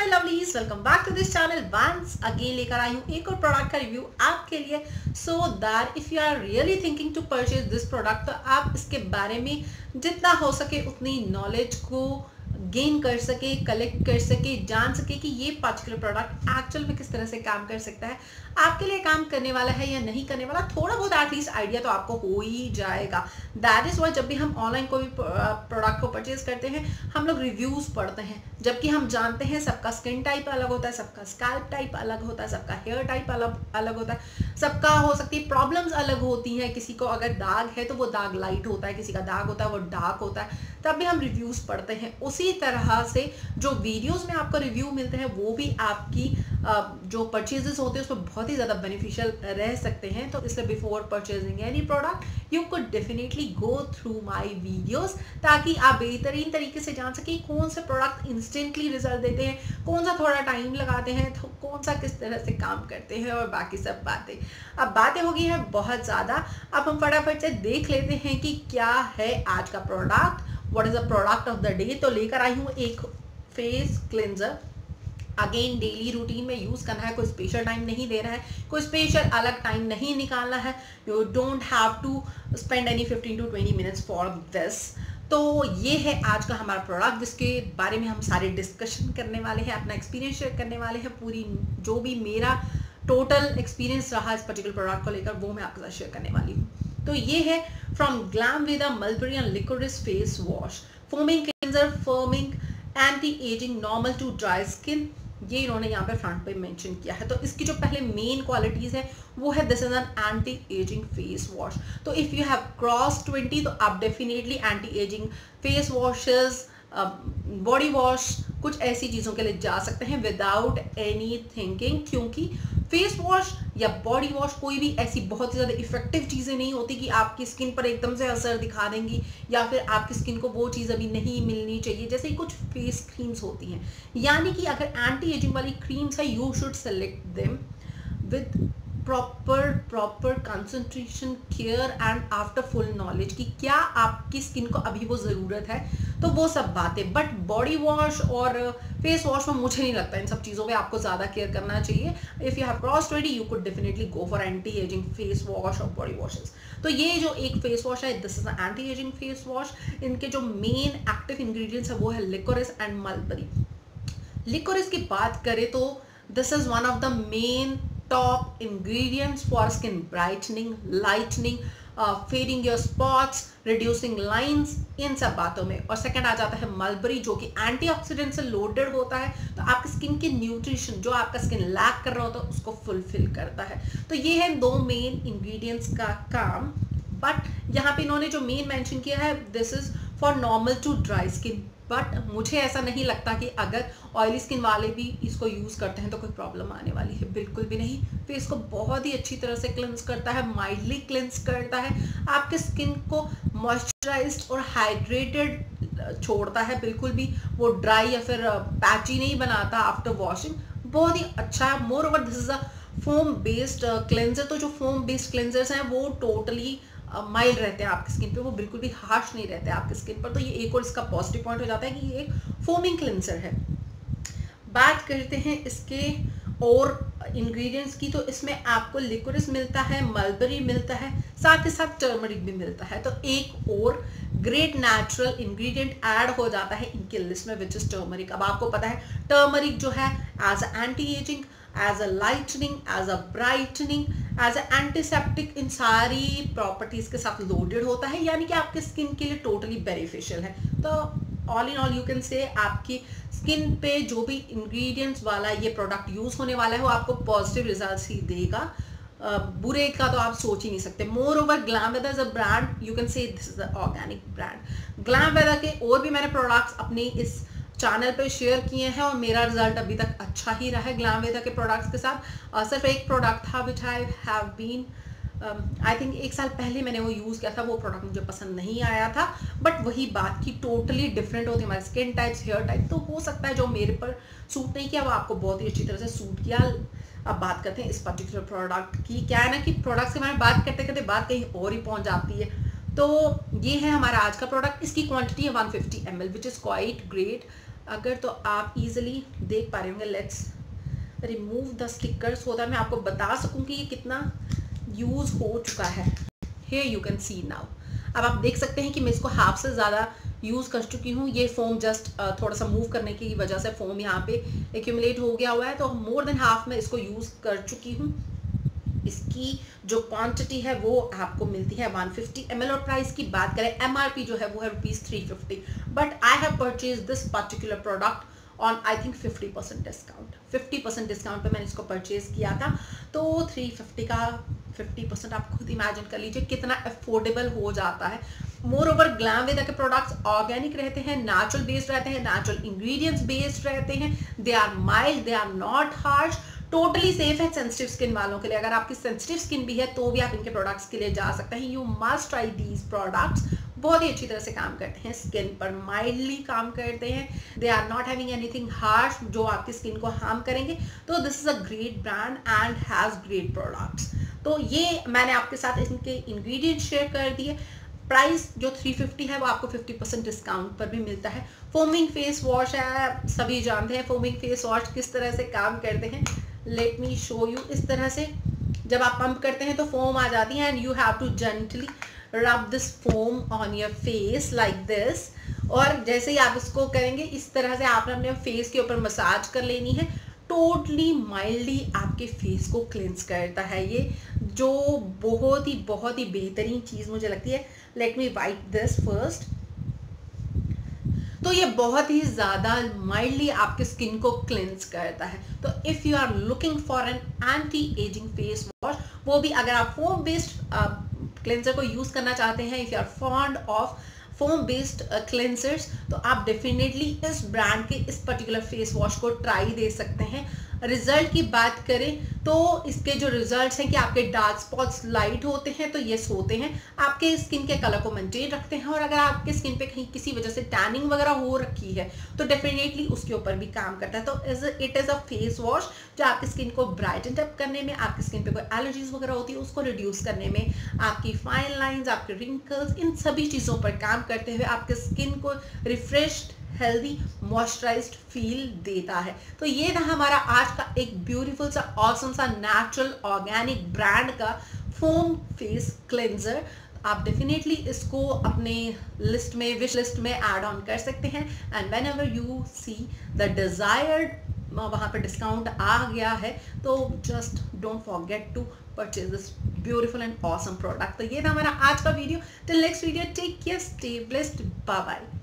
Lovelies, welcome back to this channel. Once again लेकर आई हूँ एक और प्रोडक्ट का रिव्यू आपके लिए, so that if you are really thinking to purchase this product तो आप इसके बारे में जितना हो सके उतनी नॉलेज को गेन कर सके, कलेक्ट कर सके, जान सके कि ये पर्टिकुलर प्रोडक्ट एक्चुअल में किस तरह से काम कर सकता है, आपके लिए काम करने वाला है या नहीं करने वाला। थोड़ा बहुत एटलीस्ट आइडिया तो आपको हो ही जाएगा। दैट इज वाई जब भी हम ऑनलाइन कोई प्रोडक्ट को परचेज करते हैं हम लोग रिव्यूज पढ़ते हैं, जबकि हम जानते हैं सबका स्किन टाइप अलग होता है, सबका स्कैल्प टाइप अलग होता है, सबका हेयर टाइप अलग होता है, सबका हो सकती है प्रॉब्लम्स अलग होती हैं। किसी को अगर दाग है तो वो दाग लाइट होता है, किसी का दाग होता है वो डार्क होता है, तब भी हम रिव्यूज पढ़ते हैं। उसी तरह से जो वीडियोस में आपको रिव्यू मिलते हैं वो भी आपकी जो परचेजेस होते हैं उसमें बहुत ही ज़्यादा बेनिफिशियल रह सकते हैं। तो इसलिए before purchasing any product you could definitely go through my videos, ताकि आप बेहतरीन तरीके से जान सकें कौन से प्रोडक्ट इंस्टेंटली रिजल्ट देते हैं, कौन सा थोड़ा टाइम लगाते हैं, तो कौन सा किस तरह से काम करते हैं और बाकी सब बातें। अब बातें हो गई हैं बहुत ज़्यादा, अब हम फटाफट से देख लेते हैं कि क्या है आज का product. What is the product of the day. तो लेकर आई हूँ एक face cleanser. Again daily routine में यूज करना है, कोई स्पेशल टाइम नहीं देना है, कोई स्पेशल अलग टाइम नहीं निकालना है। You don't have to spend any 15 to 20 minutes for this. तो ये है आज का हमारा प्रोडक्ट जिसके बारे में हम सारे डिस्कशन करने वाले हैं, अपना एक्सपीरियंस शेयर करने वाले हैं। पूरी जो भी मेरा टोटल एक्सपीरियंस रहा इस पर्टिकुलर प्रोडक्ट को लेकर वो मैं आपके साथ शेयर करने वाली हूँ। तो ये है from Glamveda mulberry and liquorice face wash, foaming cleanser, firming, anti ageing, normal to dry skin. ये इन्होंने यहाँ पे फ्रंट पे मेंशन किया है। तो इसकी जो पहले मेन क्वालिटीज है वो है this is an anti ageing face wash. तो इफ यू हैव क्रॉस 20 तो आप definitely anti ageing face washes, body wash, कुछ ऐसी चीज़ों के लिए जा सकते हैं विदाउट एनी थिंकिंग, क्योंकि फेस वॉश या बॉडी वॉश कोई भी ऐसी बहुत ज़्यादा इफेक्टिव चीज़ें नहीं होती कि आपकी स्किन पर एकदम से असर दिखा देंगी या फिर आपकी स्किन को वो चीज़ अभी नहीं मिलनी चाहिए, जैसे कुछ फेस क्रीम्स होती हैं। यानी कि अगर एंटी एजिंग वाली क्रीम्स है you should select them with proper concentration, care and after full knowledge कि क्या आपकी स्किन को अभी वो ज़रूरत है, तो वो सब बातें। बट बॉडी वॉश और फेस वॉश में मुझे नहीं लगता इन सब चीज़ों पे आपको ज़्यादा केयर करना चाहिए। If you have cross 20 you could definitely go for anti ageing face wash और बॉडी वॉशेस। तो ये जो एक फेस वॉश है this is anti ageing face wash. इनके जो मेन एक्टिव इंग्रेडिएंट्स है वो है लिकोरिस एंड मलबरी। लिकोरिस की बात करें तो this is one of the main top ingredients for skin brightening, lightening, fading your spots, reducing lines, इन सब बातों में। और सेकंड आ जाता है मलबरी जो कि एंटीऑक्सीडेंट से लोडेड होता है, तो आपकी स्किन के न्यूट्रिशन जो आपका स्किन लैक कर रहा होता है उसको फुलफिल करता है। तो ये है दो मेन इंग्रेडिएंट्स का काम। बट यहाँ पे इन्होंने जो मेन मेंशन किया है this is for normal to dry skin. But मुझे ऐसा नहीं लगता कि अगर ऑयली स्किन वाले भी इसको यूज़ करते हैं तो कोई प्रॉब्लम आने वाली है, बिल्कुल भी नहीं। फेस को बहुत ही अच्छी तरह से क्लेंस करता है, माइल्डली क्लेंस करता है, आपके स्किन को मॉइस्चराइज्ड और हाइड्रेटेड छोड़ता है, बिल्कुल भी वो ड्राई या फिर पैची नहीं बनाता आफ्टर वॉशिंग। बहुत ही अच्छा है। Moreover this is a foam based cleanser. तो जो फोम बेस्ड क्लेंजर्स हैं वो टोटली माइल्ड रहते हैं आपकी स्किन पे, वो बिल्कुल भी हार्श नहीं रहते आपकी स्किन पर। तो ये एक और इसका पॉजिटिव पॉइंट हो जाता है कि ये एक फोमिंग क्लेंसर है। बात करते हैं इसके और इंग्रेडिएंट्स की, तो इसमें आपको लिकोरिस मिलता है, मलबरी मिलता है, साथ ही साथ टर्मरिक भी मिलता है। तो एक और ग्रेट नेचुरल इंग्रेडिएंट ऐड हो जाता है इनके लिस्ट में विच इज टर्मरिक। अब आपको पता है टर्मरिक जो है as a anti ageing, as a lightening, as a brightening, as a antiseptic, इन सारी प्रॉपर्टीज के साथ लोडेड होता है, यानी कि आपके स्किन के लिए टोटली बेनिफिशियल है। तो all in all you can say आपकी स्किन पे जो भी इंग्रेडिएंट्स वाला ये प्रोडक्ट यूज होने वाला है वो आपको पॉजिटिव रिजल्ट्स ही देगा। बुरे का तो आप सोच ही नहीं सकते। Moreover Glamveda is a brand, you can say this is a organic brand. Glamveda के और भी मैंने प्रोडक्ट्स अपने इस चैनल पे शेयर किए हैं और मेरा रिजल्ट अभी तक अच्छा ही रहा है ग्लैमवेदा के प्रोडक्ट्स के साथ। सिर्फ एक प्रोडक्ट था which I have been I think 1 साल पहले मैंने वो यूज़ किया था, वो प्रोडक्ट मुझे पसंद नहीं आया था। बट वही बात की टोटली डिफरेंट होती है हमारे स्किन टाइप्स, हेयर टाइप। तो हो सकता है जो मेरे पर सूट नहीं किया वो आपको बहुत ही अच्छी तरह से सूट किया। अब बात करते हैं इस पर्टिकुलर प्रोडक्ट की। क्या है ना कि प्रोडक्ट्स के बारे में बात करते करते बात कहीं और ही पहुंच जाती है। तो ये है हमारा आज का प्रोडक्ट। इसकी क्वांटिटी है 150 ml which is quite great. अगर तो आप इजीली देख पा रहे होंगे, लेट्स रिमूव द स्टिकर्स, होता है मैं आपको बता सकूं कि ये कितना यूज हो चुका है। Here you can see now. अब आप देख सकते हैं कि मैं इसको हाफ से ज़्यादा यूज़ कर चुकी हूँ। ये फोम जस्ट थोड़ा सा मूव करने की वजह से फोम यहाँ पे एक्यूमुलेट हो गया हुआ है, तो मोर देन हाफ मैं इसको यूज़ कर चुकी हूँ। इसकी जो क्वांटिटी है वो आपको मिलती है 150 ml, और प्राइस की बात करें MRP जो है वो है ₹350, but I have purchase this particular product on I think 50% discount. 50% discount पे मैंने इसको परचेज किया था, तो 350 का 50% आप खुद इमेजिन कर लीजिए कितना अफोर्डेबल हो जाता है। मोर ओवर ग्लैमवेदा के प्रोडक्ट्स ऑर्गेनिक रहते हैं, नेचुरल बेस्ड रहते हैं, नेचुरल इंग्रेडिएंट्स बेस्ड रहते हैं, they are mild, they are not harsh, totally safe है सेंसिटिव स्किन वालों के लिए। अगर आपकी सेंसिटिव स्किन भी है तो भी आप इनके प्रोडक्ट्स के लिए जा सकते हैं। You must try these products, बहुत ही अच्छी तरह से काम करते हैं, स्किन पर माइल्डली काम करते हैं, they are not having anything harsh जो आपकी स्किन को हार्म करेंगे। तो this is a great brand and has great products. तो ये मैंने आपके साथ इनके इंग्रेडिएंट्स शेयर कर दिए। प्राइस जो 350 है वो आपको 50% डिस्काउंट पर भी मिलता है। फोमिंग फेस वॉश है, सभी जानते हैं फोमिंग फेस वॉश किस तरह से काम करते हैं। Let me show you. इस तरह से जब आप पंप करते हैं तो फोम आ जाती है, and you have to gently rub this foam on your face like this, और जैसे ही आप इसको करेंगे इस तरह से आपने अपने फेस के ऊपर मसाज कर लेनी है। टोटली माइल्डली आपके फेस को क्लेंस करता है ये, जो बहुत ही बेहतरीन चीज़ मुझे लगती है। Let me wipe this first. तो ये बहुत ही ज़्यादा माइल्डली आपके स्किन को क्लेंस करता है। तो if you are looking for an anti ageing face wash, वो भी अगर आप फोम बेस्ड क्लेंसर को यूज़ करना चाहते हैं, if you are fond of foam based cleansers, तो आप डेफिनेटली इस ब्रांड के इस पर्टिकुलर फेस वॉश को ट्राई दे सकते हैं। रिजल्ट की बात करें तो इसके जो रिजल्ट्स हैं कि आपके डार्क स्पॉट्स लाइट होते हैं, तो यस होते हैं, आपके स्किन के कलर को मेंटेन रखते हैं, और अगर आपके स्किन पे कहीं किसी वजह से टैनिंग वगैरह हो रखी है तो डेफिनेटली उसके ऊपर भी काम करता है। तो it is a face wash जो आपकी स्किन को ब्राइटन अप करने में, आपकी स्किन पे कोई एलर्जीज वगैरह होती है उसको रिड्यूस करने में, आपकी फाइन लाइंस, आपके रिंकल्स, इन सभी चीज़ों पर काम करते हुए आपके स्किन को रिफ्रेश्ड, हेल्दी, मॉइस्चराइज्ड फील देता है। तो ये था हमारा आज का एक ब्यूटीफुल सा, ऑसम सा, नेचुरल ऑर्गेनिक ब्रांड का फोम फेस क्लेंजर। आप डेफिनेटली इसको अपने लिस्ट में, विश लिस्ट में ऐड ऑन कर सकते हैं, and whenever you see the desired वहाँ पर डिस्काउंट आ गया है तो just don't forget to purchase this beautiful and awesome product. तो ये था हमारा आज का video. Till next video, take care, stay blessed, bye bye.